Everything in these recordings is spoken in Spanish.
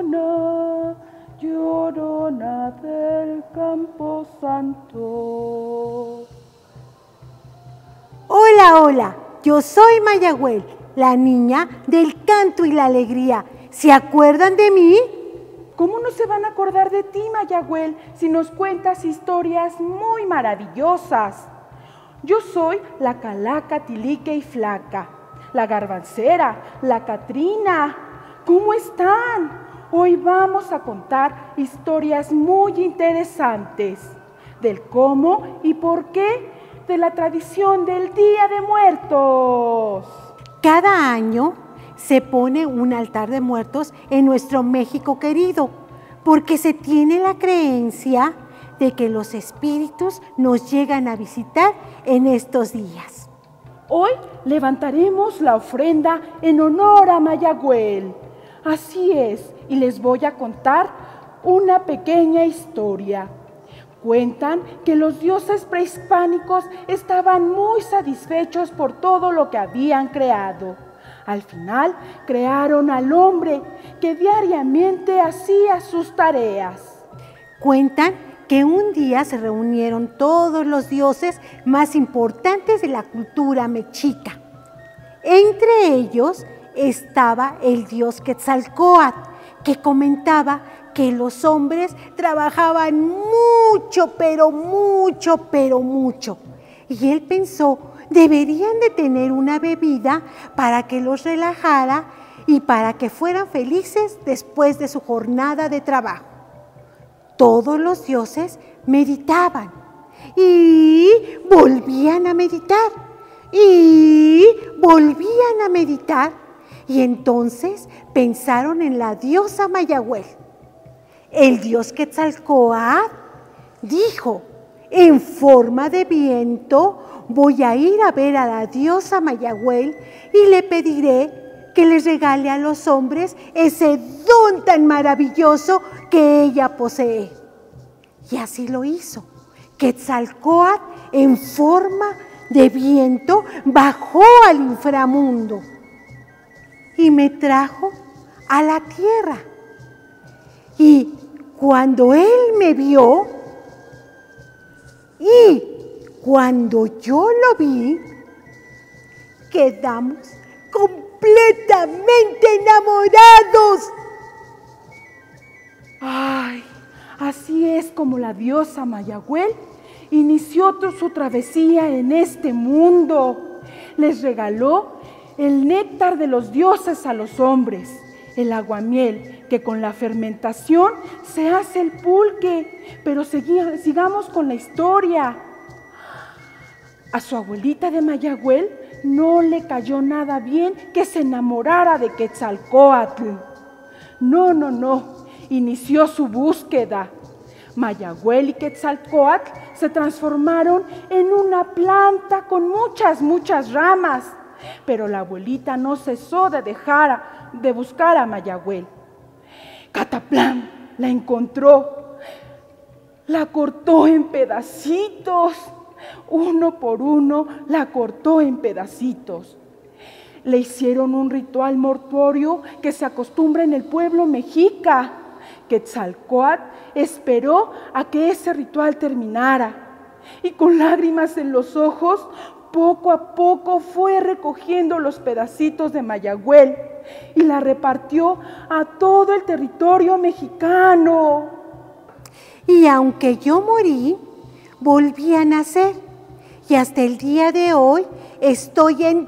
llorona, llorona del campo santo. Hola, hola, yo soy Mayagüel, la niña del canto y la alegría. ¿Se acuerdan de mí? ¿Cómo no se van a acordar de ti, Mayagüel, si nos cuentas historias muy maravillosas? Yo soy la Calaca, Tilique y Flaca, la Garbancera, la Catrina. ¿Cómo están? Hoy vamos a contar historias muy interesantes del cómo y por qué de la tradición del Día de Muertos. Cada año se pone un altar de muertos en nuestro México querido, porque se tiene la creencia de que los espíritus nos llegan a visitar en estos días. Hoy levantaremos la ofrenda en honor a Mayagüel. Así es, y les voy a contar una pequeña historia. Cuentan que los dioses prehispánicos estaban muy satisfechos por todo lo que habían creado. Al final, crearon al hombre que diariamente hacía sus tareas. Cuentan que un día se reunieron todos los dioses más importantes de la cultura mexica. Entre ellos estaba el dios Quetzalcóatl, que comentaba que los hombres trabajaban mucho, pero mucho, pero mucho. Y él pensó, deberían de tener una bebida para que los relajara y para que fueran felices después de su jornada de trabajo. Todos los dioses meditaban y volvían a meditar y volvían a meditar, y entonces pensaron en la diosa Mayagüel. El dios Quetzalcóatl dijo, en forma de viento voy a ir a ver a la diosa Mayagüel y le pediré que les regale a los hombres ese don tan maravilloso que ella posee. Y así lo hizo. Quetzalcóatl, en forma de viento, bajó al inframundo y me trajo a la tierra. Y cuando él me vio y cuando yo lo vi, quedamos completamente enamorados. Ay, así es como la diosa Mayagüel inició su travesía en este mundo. Les regaló el néctar de los dioses a los hombres, el aguamiel, que con la fermentación se hace el pulque. Pero sigamos con la historia. A su abuelita de Mayagüel no le cayó nada bien que se enamorara de Quetzalcóatl. No. Inició su búsqueda. Mayagüel y Quetzalcóatl se transformaron en una planta con muchas ramas. Pero la abuelita no cesó de buscar a Mayagüel. Cataplán la encontró, la cortó en pedacitos. Uno por uno la cortó en pedacitos. Le hicieron un ritual mortuorio que se acostumbra en el pueblo mexica. Quetzalcóatl esperó a que ese ritual terminara y con lágrimas en los ojos, poco a poco fue recogiendo los pedacitos de Mayagüel y la repartió a todo el territorio mexicano. Y aunque yo morí, volví a nacer, y hasta el día de hoy estoy en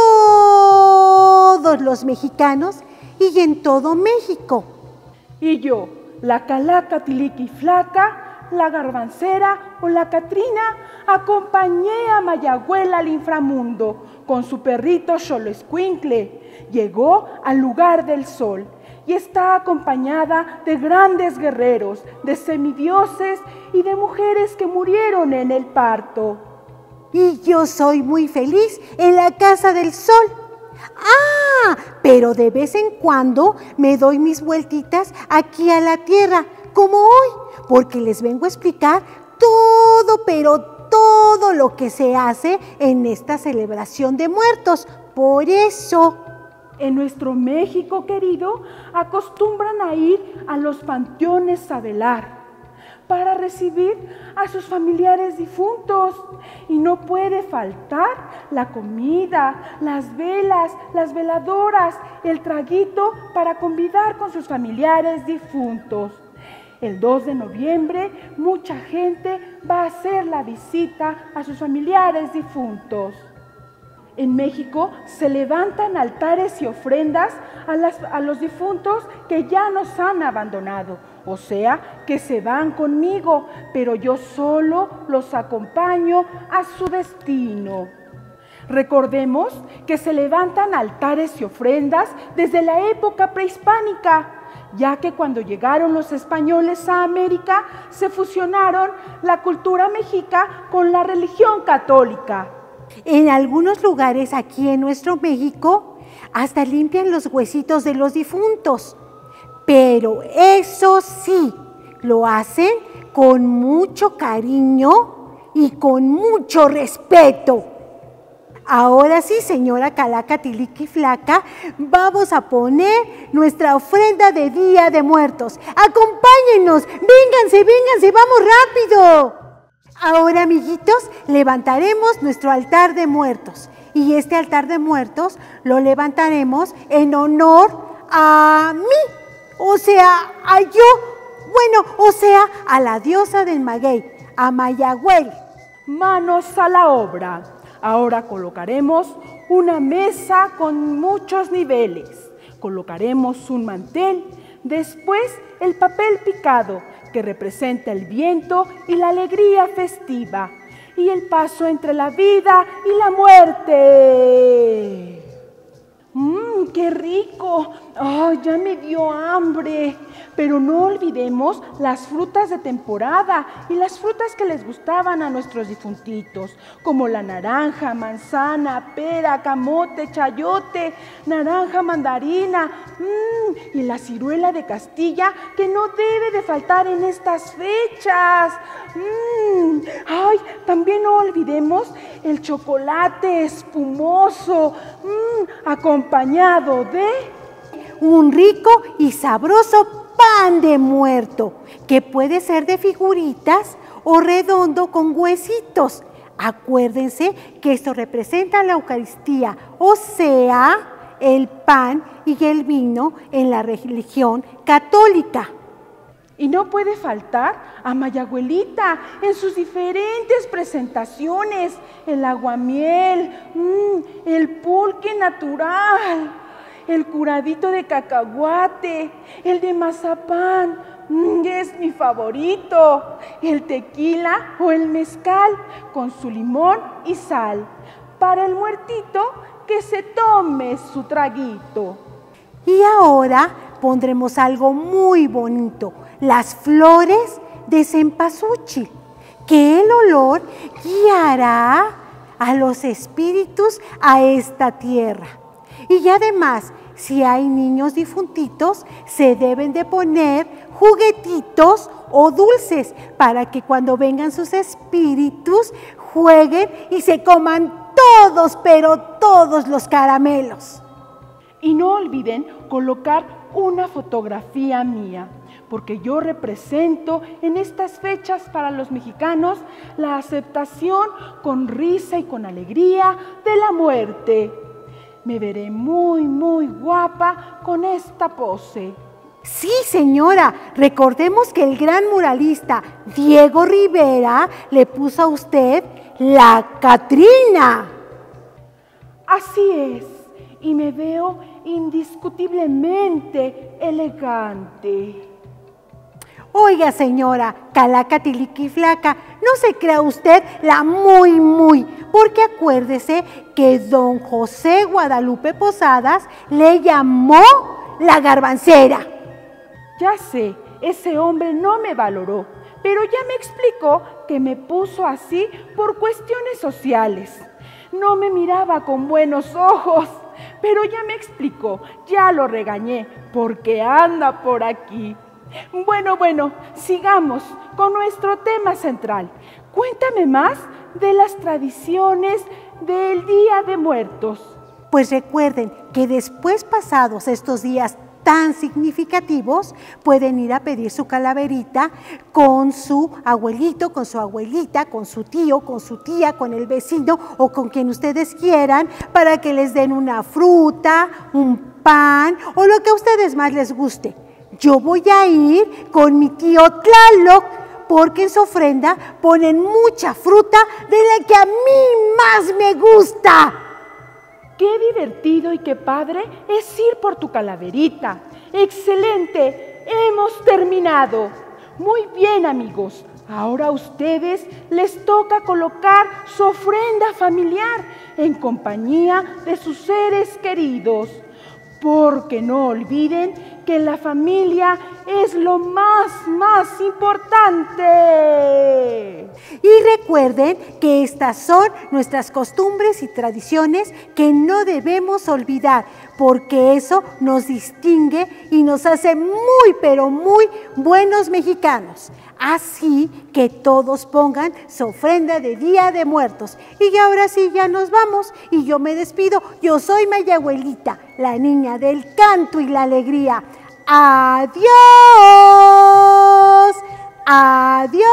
todos los mexicanos y en todo México. Y yo, la Calaca, Tilique y Flaca, la Garbancera o la Catrina, acompañé a Mayagüel al inframundo con su perrito Xoloescuincle. Llegó al lugar del sol y está acompañada de grandes guerreros, de semidioses y de mujeres que murieron en el parto. Y yo soy muy feliz en la casa del sol. ¡Ah! Pero de vez en cuando me doy mis vueltitas aquí a la tierra, como hoy, porque les vengo a explicar todo, pero todo lo que se hace en esta celebración de muertos. Por eso. En nuestro México querido, acostumbran a ir a los panteones a velar para recibir a sus familiares difuntos. Y no puede faltar la comida, las velas, las veladoras, el traguito para convidar con sus familiares difuntos. El 2 de noviembre, mucha gente va a hacer la visita a sus familiares difuntos. En México se levantan altares y ofrendas a los difuntos que ya nos han abandonado, o sea, que se van conmigo, pero yo solo los acompaño a su destino. Recordemos que se levantan altares y ofrendas desde la época prehispánica, ya que cuando llegaron los españoles a América, se fusionaron la cultura mexica con la religión católica. En algunos lugares aquí en nuestro México hasta limpian los huesitos de los difuntos, pero eso sí, lo hacen con mucho cariño y con mucho respeto. Ahora sí, señora Calaca Tiliqui Flaca, vamos a poner nuestra ofrenda de Día de Muertos. ¡Acompáñennos! ¡Vénganse, vénganse! ¡Vamos rápido! Ahora, amiguitos, levantaremos nuestro altar de muertos. Y este altar de muertos lo levantaremos en honor a mí, o sea, a yo, o sea, a la diosa del maguey, a Mayagüel. Manos a la obra. Ahora colocaremos una mesa con muchos niveles. Colocaremos un mantel, después el papel picado, que representa el viento y la alegría festiva, y el paso entre la vida y la muerte. ¡Qué rico! ¡Ay, ya me dio hambre! Pero no olvidemos las frutas de temporada y las frutas que les gustaban a nuestros difuntitos, como la naranja, manzana, pera, camote, chayote, naranja, mandarina, y la ciruela de Castilla, que no debe de faltar en estas fechas. ¡Ay! También no olvidemos el chocolate espumoso, acompañado de un rico y sabroso pan de muerto, que puede ser de figuritas o redondo con huesitos. Acuérdense que esto representa la Eucaristía, o sea, el pan y el vino en la religión católica. Y no puede faltar a Mayagüelita en sus diferentes presentaciones, el aguamiel, el pulque natural, el curadito de cacahuate, el de mazapán, es mi favorito, el tequila o el mezcal con su limón y sal. Para el muertito, que se tome su traguito. Y ahora pondremos algo muy bonito, las flores de cempasúchil, que el olor guiará a los espíritus a esta tierra. Y además, si hay niños difuntitos, se deben de poner juguetitos o dulces para que cuando vengan sus espíritus jueguen y se coman todos, pero todos los caramelos. Y no olviden colocar una fotografía mía, porque yo represento en estas fechas para los mexicanos la aceptación con risa y con alegría de la muerte. Me veré muy, muy guapa con esta pose. Sí, señora, recordemos que el gran muralista Diego Rivera le puso a usted la Catrina. Así es, y me veo indiscutiblemente elegante. Oiga, señora Calaca Tiliqui Flaca, no se crea usted la muy, porque acuérdese que don José Guadalupe Posadas le llamó la garbancera. Ya sé, ese hombre no me valoró, pero ya me explicó que me puso así por cuestiones sociales. No me miraba con buenos ojos, pero ya me explicó, ya lo regañé, porque anda por aquí. Bueno, sigamos con nuestro tema central. Cuéntame más de las tradiciones del Día de Muertos. Pues recuerden que después, pasados estos días tan significativos, pueden ir a pedir su calaverita con su abuelito, con su abuelita, con su tío, con su tía, con el vecino o con quien ustedes quieran, para que les den una fruta, un pan o lo que a ustedes más les guste. Yo voy a ir con mi tío Tlaloc, porque en su ofrenda ponen mucha fruta de la que a mí más me gusta. ¡Qué divertido y qué padre es ir por tu calaverita! ¡Excelente! ¡Hemos terminado! Muy bien, amigos. Ahora a ustedes les toca colocar su ofrenda familiar en compañía de sus seres queridos. Porque no olviden que la familia es lo más importante. Y recuerden que estas son nuestras costumbres y tradiciones que no debemos olvidar, porque eso nos distingue y nos hace muy, pero muy buenos mexicanos. Así que todos pongan su ofrenda de Día de Muertos. Y ahora sí, ya nos vamos y yo me despido. Yo soy Mayagüelita, la niña del canto y la alegría. ¡Adiós! ¡Adiós!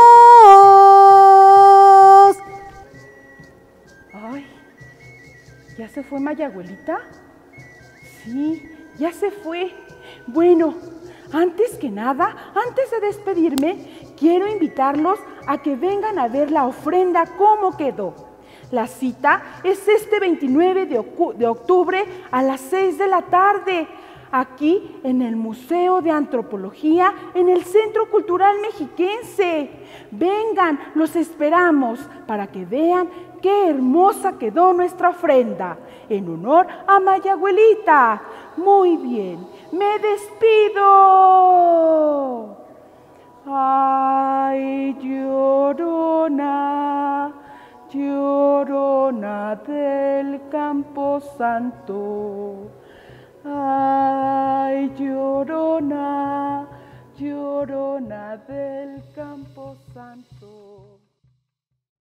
Ay, ¿ya se fue Mayagüelita? Sí, ya se fue. Bueno, antes que nada, antes de despedirme, quiero invitarlos a que vengan a ver la ofrenda cómo quedó. La cita es este 29 de octubre a las 6 de la tarde, aquí en el Museo de Antropología, en el Centro Cultural Mexiquense. Vengan, los esperamos para que vean qué hermosa quedó nuestra ofrenda, en honor a Mayagüelita. Muy bien, me despido. Ay, llorona, llorona del Campo Santo. Ay, llorona, llorona del Campo Santo.